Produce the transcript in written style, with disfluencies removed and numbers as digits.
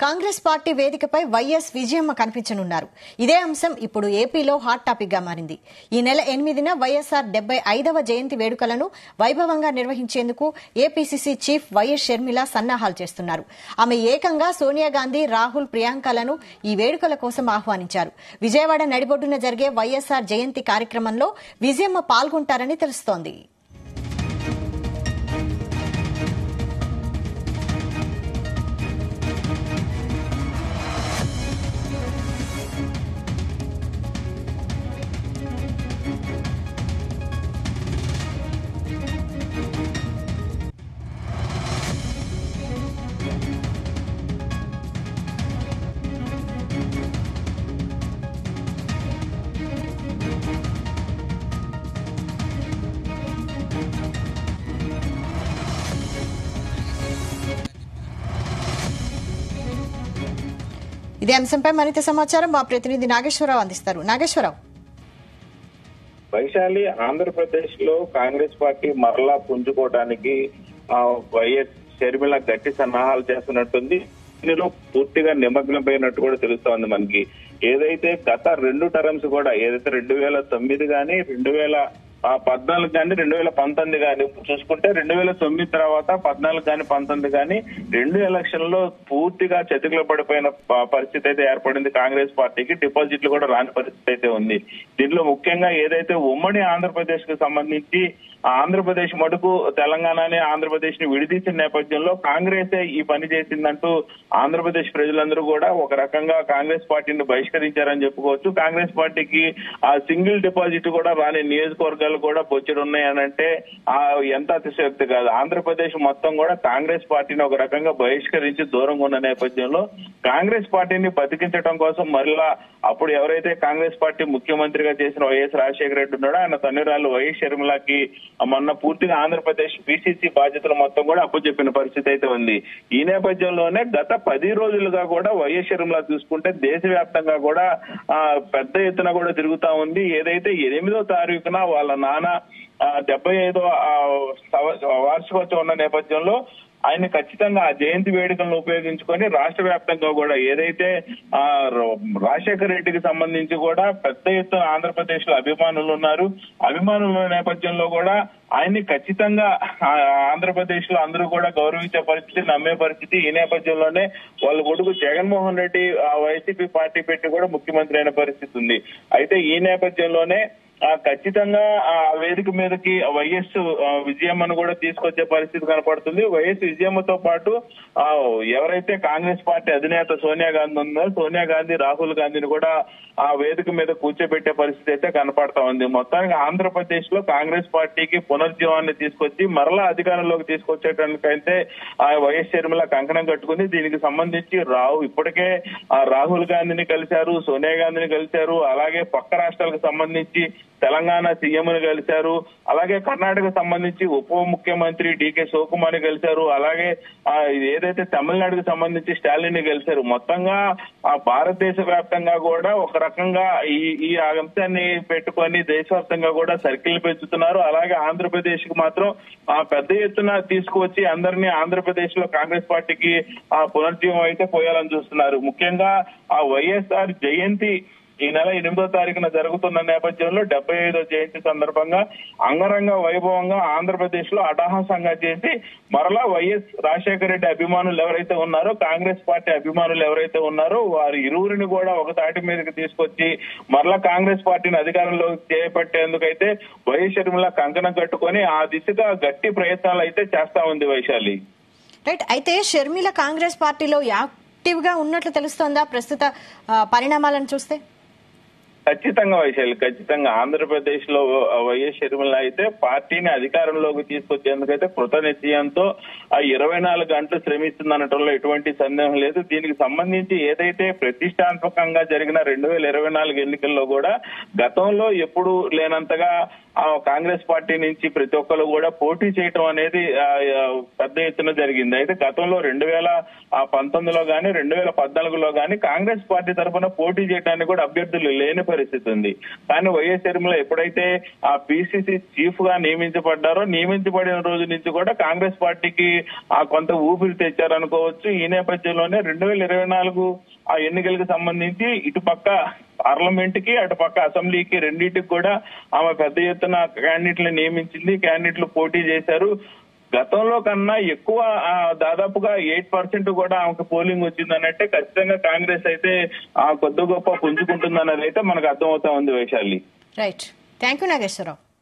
Congress party వేదికపై వైఎస్ విజయమ్మ కనిపించనున్నారు. ఇదే అంశం ఇప్పుడు ఏపీలో హాట్ టాపిక్ గా మారింది. ఈ నెల 8న వైఎస్ఆర్ 75వ జయంతి వేడుకలను వైభవంగా నిర్వహించేందుకు ఏపీసీసీ చీఫ్ వైఎస్ షర్మిల సన్నాహాలు చేస్తున్నారు. ఆమె ఏకంగా సోనియా గాంధీ, రాహుల్, ప్రియాంకలను ఈ వేడుకల కోసం ఆహ్వానించారు. విజయవాడ నడిబొడ్డున జరిగే వైఎస్ఆర్ జయంతి కార్యక్రమంలో విజయమ్మ పాల్గొంటారని తెలుస్తోంది. ఇదే అంశంపై మరింత సమాచారం మా ప్రతినిధి నాగేశ్వరరావు అందిస్తారు. నాగేశ్వరరావు, వైశాలి, ఆంధ్రప్రదేశ్ లో కాంగ్రెస్ పార్టీ మరలా పుంజుకోవడానికి వైఎస్ షర్మిల గట్టి సన్నాహాలు చేస్తున్నట్టుంది. దీనిలో పూర్తిగా నిమగ్నమైనట్టు కూడా తెలుస్తోంది మనకి. ఏదైతే గత 2 టర్మ్స్ కూడా, ఏదైతే 2009 కానీ 2014 కానీ 2019 కానీ చూసుకుంటే, 2009 తర్వాత 14 కానీ 19 కానీ 2 ఎలక్షన్లలో పూర్తిగా చతికిలో పడిపోయిన పరిస్థితి అయితే ఏర్పడింది. కాంగ్రెస్ పార్టీకి డిపాజిట్లు కూడా రాని పరిస్థితి అయితే ఉంది. దీంట్లో ముఖ్యంగా ఏదైతే ఉమ్మడి ఆంధ్రప్రదేశ్ కు సంబంధించి ఆంధ్రప్రదేశ్ మటుకు తెలంగాణని, ఆంధ్రప్రదేశ్ ని విడదీసిన నేపథ్యంలో కాంగ్రెసే ఈ పని చేసిందంటూ ఆంధ్రప్రదేశ్ ప్రజలందరూ కూడా ఒక రకంగా కాంగ్రెస్ పార్టీని బహిష్కరించారని చెప్పుకోవచ్చు. కాంగ్రెస్ పార్టీకి ఆ సింగిల్ డిపాజిట్ కూడా రాని నియోజకవర్గాలు కూడా బొచ్చెడున్నాయనంటే ఎంత అతిశయోక్తి కాదు. ఆంధ్రప్రదేశ్ మొత్తం కూడా కాంగ్రెస్ పార్టీని ఒక రకంగా బహిష్కరించి దూరంగా ఉన్న నేపథ్యంలో కాంగ్రెస్ పార్టీని బతికించడం కోసం మరలా అప్పుడు ఎవరైతే కాంగ్రెస్ పార్టీ ముఖ్యమంత్రిగా చేసిన వైఎస్ రాజశేఖర రెడ్డి ఉన్నాడో ఆయన తన్నురాలు వైఎస్ షర్మిలకి మొన్న పూర్తిగా ఆంధ్రప్రదేశ్ పిసిసి బాధ్యతలు మొత్తం కూడా అప్పచెప్పిన పరిస్థితి అయితే ఉంది. ఈ నేపథ్యంలోనే గత 10 రోజులుగా కూడా వైఎస్ షర్మిల చూసుకుంటే దేశవ్యాప్తంగా కూడా పెద్ద ఎత్తున కూడా తిరుగుతా ఉంది. ఏదైతే 8వ తారీఖున వాళ్ళ నాన్న 75వ వార్షికోత్సవం ఉన్న నేపథ్యంలో ఆయన ఖచ్చితంగా ఆ జయంతి వేడుకలను ఉపయోగించుకొని రాష్ట్ర వ్యాప్తంగా కూడా ఏదైతే రాజశేఖర రెడ్డికి సంబంధించి కూడా పెద్ద ఎత్తున ఆంధ్రప్రదేశ్ లో అభిమానులు ఉన్నారు. అభిమానుల నేపథ్యంలో కూడా ఆయన్ని ఖచ్చితంగా ఆంధ్రప్రదేశ్ లో అందరూ కూడా గౌరవించే పరిస్థితి, నమ్మే పరిస్థితి. ఈ నేపథ్యంలోనే వాళ్ళ కొడుకు జగన్మోహన్ రెడ్డి వైసీపీ పార్టీ పెట్టి కూడా ముఖ్యమంత్రి అయిన పరిస్థితి ఉంది. అయితే ఈ నేపథ్యంలోనే ఖచ్చితంగా ఆ వేదిక మీదకి వైఎస్ విజయమ్మను కూడా తీసుకొచ్చే పరిస్థితి కనపడుతుంది. వైఎస్ విజయమ్మతో పాటు ఎవరైతే కాంగ్రెస్ పార్టీ అధినేత సోనియా గాంధీ ఉందో, సోనియా గాంధీ, రాహుల్ గాంధీని కూడా ఆ వేదిక మీద కూర్చోబెట్టే పరిస్థితి అయితే కనపడతా ఉంది. మొత్తానికి ఆంధ్రప్రదేశ్ లో కాంగ్రెస్ పార్టీకి పునర్జీవాన్ని తీసుకొచ్చి మరలా అధికారంలోకి తీసుకొచ్చేటానికైతే వైఎస్ షర్మిల కంకణం కట్టుకుంది. దీనికి సంబంధించి ఇప్పటికే రాహుల్ గాంధీని కలిశారు, సోనియా గాంధీని కలిశారు, అలాగే పక్క రాష్ట్రాలకు సంబంధించి తెలంగాణ సీఎంను కలిశారు, అలాగే కర్ణాటక సంబంధించి ఉప ముఖ్యమంత్రి డికే శివకుమార్ ని కలిశారు, అలాగే ఏదైతే తమిళనాడుకు సంబంధించి స్టాలిన్ ని కలిశారు. మొత్తంగా భారతదేశ వ్యాప్తంగా కూడా ఒక రకంగా ఈ అంశాన్ని పెట్టుకొని దేశవ్యాప్తంగా కూడా సర్కిల్ పెంచుతున్నారు. అలాగే ఆంధ్రప్రదేశ్ కి మాత్రం పెద్ద ఎత్తున తీసుకువచ్చి అందరినీ ఆంధ్రప్రదేశ్ లో కాంగ్రెస్ పార్టీకి పునర్జీవం అయితే పోయాలని చూస్తున్నారు. ముఖ్యంగా ఆ వైఎస్ఆర్ జయంతి ఈ నెల 8వ తారీఖున జరుగుతున్న నేపథ్యంలో 75వ జయంతి సందర్భంగా అంగరంగ వైభవంగా ఆంధ్రప్రదేశ్ లో అట్టహాసంగా చేసి మరలా వైఎస్ రాజశేఖర రెడ్డి అభిమానులు ఎవరైతే ఉన్నారో, కాంగ్రెస్ పార్టీ అభిమానులు ఎవరైతే ఉన్నారో వారి ఇరువురిని కూడా ఒక తాటి మీదకి తీసుకొచ్చి మరలా కాంగ్రెస్ పార్టీని అధికారంలోకి చేపట్టేందుకైతే వైఎస్ షర్మిల కంకణం కట్టుకొని ఆ దిశగా గట్టి ప్రయత్నాలు అయితే చేస్తా ఉంది వైశాలి. రైట్. అయితే షర్మిల కాంగ్రెస్ పార్టీలో యాక్టివ్ గా ఉన్నట్లు తెలుస్తోందా ప్రస్తుత పరిణామాలను చూస్తే? ఖచ్చితంగా వైశాలి, ఖచ్చితంగా ఆంధ్రప్రదేశ్ లో వైఎస్ షర్మిల అయితే పార్టీని అధికారంలోకి తీసుకొచ్చేందుకైతే కృత నిశ్చయంతో 24 గంటలు శ్రమిస్తుందనటంలో ఎటువంటి సందేహం లేదు. దీనికి సంబంధించి ఏదైతే ప్రతిష్టాత్మకంగా జరిగిన 2024 ఎన్నికల్లో కూడా గతంలో ఎప్పుడు లేనంతగా కాంగ్రెస్ పార్టీ నుంచి ప్రతి ఒక్కరు కూడా పోటీ చేయటం అనేది పెద్ద ఎత్తున జరిగింది. అయితే గతంలో 2019లో గానీ 2014లో గానీ కాంగ్రెస్ పార్టీ తరఫున పోటీ చేయడానికి కూడా అభ్యర్థులు లేని పరిస్థితి ఉంది. కానీ వైఎస్ షర్మిల ఎప్పుడైతే ఆ పిసిసి చీఫ్ గా నియమించబడ్డారో, నియమించబడిన రోజు నుంచి కూడా కాంగ్రెస్ పార్టీకి ఆ కొంత ఊపిరి తెచ్చారనుకోవచ్చు. ఈ నేపథ్యంలోనే 2024 ఆ ఎన్నికలకు సంబంధించి ఇటుపక్క పార్లమెంట్ కి అటుపక్క అసెంబ్లీకి రెండింటికి కూడా ఆమె పెద్ద ఎత్తున క్యాండిడేట్లను నియమించింది. క్యాండిడేట్లు పోటీ చేశారు. గతంలో కన్నా ఎక్కువ దాదాపుగా 8% కూడా ఆమెకు పోలింగ్ వచ్చిందనంటే ఖచ్చితంగా కాంగ్రెస్ అయితే కొద్ది గొప్ప పుంజుకుంటుందన్నది అయితే మనకు అర్థమవుతా ఉంది Vaishali. Right, thank you Nageswararao.